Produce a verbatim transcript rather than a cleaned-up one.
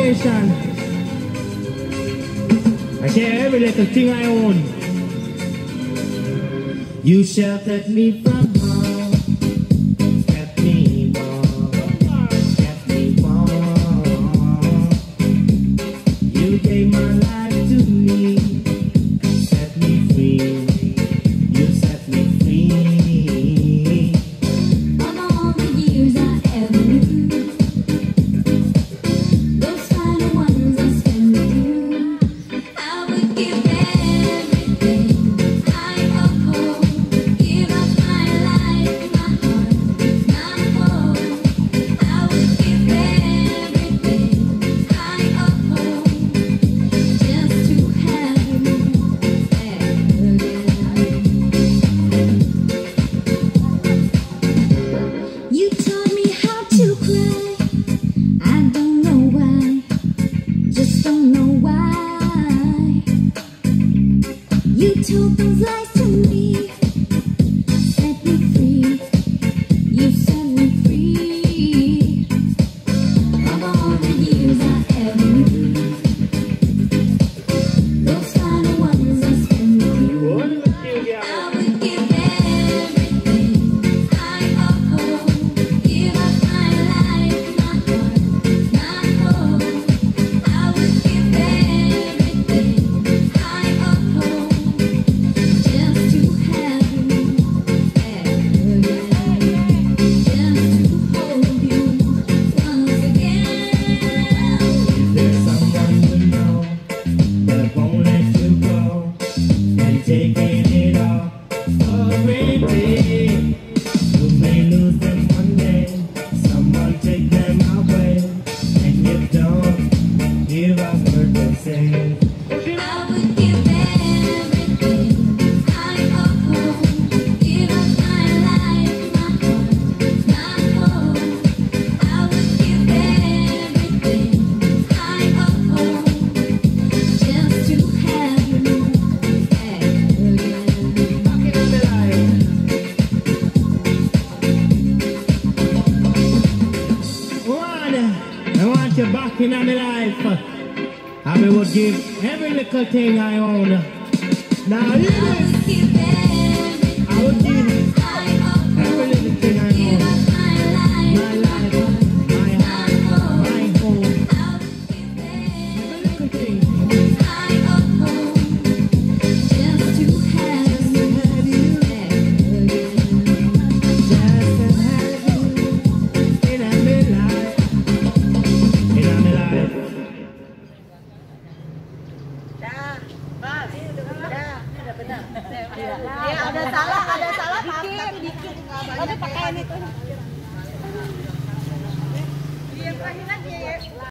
nation. I share every little thing I own. You sheltered me from harm, kept me warm, kept me warm. You gave my life to me, set me free. You set me free. Of all the years I ever knew, those final ones I spent with you, I would give everything I uphold, give up my life, my heart, my whole. I would give everything I uphold just to have you back again. You taught me how to cry. I don't know why, just don't know why. You told those lies to me, set me free. You set me free. Of all the years I ever knew, those final ones I spent with you, I would give everything I uphold, give up my life, my heart, my whole. I would give everything I uphold just to have you back again, just to hold you once again. There's someone you know that won't let you go, and taking it all already. You may lose them one day, someone take them away, and you don't hear a word they say. I would give everything I uphold, give up my life, my heart, my whole. I would give everything I uphold just to have you back again. Back in my life. One, I want you back in my life. I would give every little thing I own. Now you I would give everything I would give I uphold, every little thing I give own. up my life, My life, my my heart, whole. my home. I would give Every little thing. I uphold just to have you back again. Just to have you in my life. In my life. Ya, ada salah, ada salah dikit, dikit. Tapi pakai ini tuh. Yang terakhir aja ya.